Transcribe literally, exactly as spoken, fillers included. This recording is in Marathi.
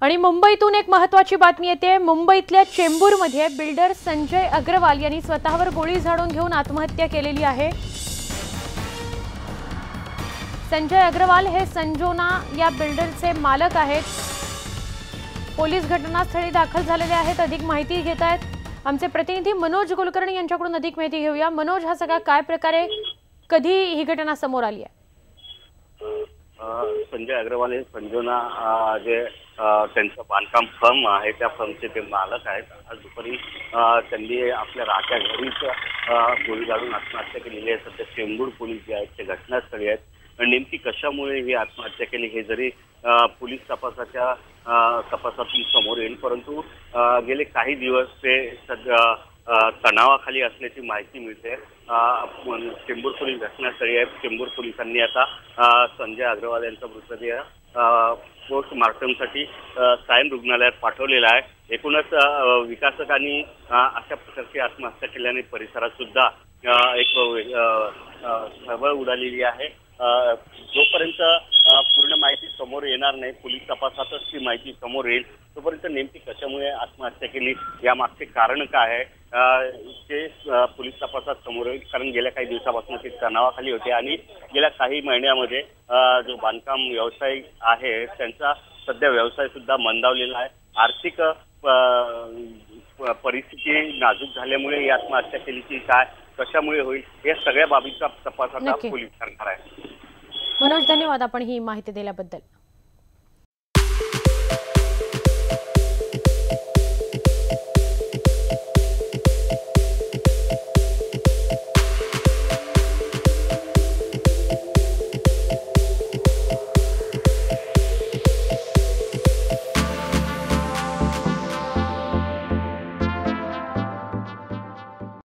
आणि मुंबईतून एक महत्त्वाची बातमी येते। मुंबईतल्या चेंबूरमध्ये बिल्डर संजय अग्रवाल यांनी स्वतःवर गोळी झाडून घेऊन आत्महत्या केलेली आहे। संजय अग्रवाल हे संजोना या बिल्डरचे मालक आहेत। पोलीस घटनास्थळी दाखल झालेले आहेत। अधिक माहिती घेत आहेत आमचे प्रतिनिधी मनोज कुलकर्णी यांच्याकडून। अधिक माहिती घेऊया। मनोज, हा सगळा काय प्रकारे, कधी ही घटना समोर आली आहे? संजय अग्रवाल हे संजोना जे त्यांचं बांधकाम फर्म आहे त्या फर्मचे ते मालक आहेत। आज दुपारी त्यांनी आपल्या राहत्या घरीच गोळी झाडून आत्महत्या केलेली आहे। सध्या चेंबूर पोलीस जे आहेत ते घटनास्थळी आहेत। नेमकी कशामुळे ही आत्महत्या केली हे जरी पोलीस तपासाच्या तपासातून समोर येईल, परंतु गेले काही दिवस ते सध्या तणावाखाली असल्याची माहिती मिळते। चेंबूर पोलीस घटनास्थळी आहेत। चेंबूर पोलिसांनी आता संजय अग्रवाल यांचा मृतदेह पोस्टमार्टमसाठी सायन रुग्णालयात पाठवलेला आहे। एकूणच विकासकांनी अशा प्रकारची आत्महत्या केल्याने परिसरात सुद्धा एक खळबळ उडालेली आहे। जोपर्यंत पूर्ण माहिती समोर येणार नाही, पोलीस तपासातच ती माहिती समोर येईल, तोपर्यंत नेमकी कशामुळे आत्महत्या केली, यामागचे कारण काय आहे ते पोलीस तपासात समोर येईल। कारण गेल्या काही दिवसापासून ते तणावाखाली होते आणि गेल्या काही महिन्यामध्ये जो बांधकाम व्यवसाय आहे त्यांचा सध्या व्यवसाय सुद्धा मंदावलेला आहे। आर्थिक परिस्थिती नाजूक झाल्यामुळे ही आत्महत्या केली की काय, कशामुळे होईल, या सगळ्या बाबींचा तपास आता पोलीस करणार आहे। मनोज, धन्यवाद आपण ही माहिती दिल्याबद्दल।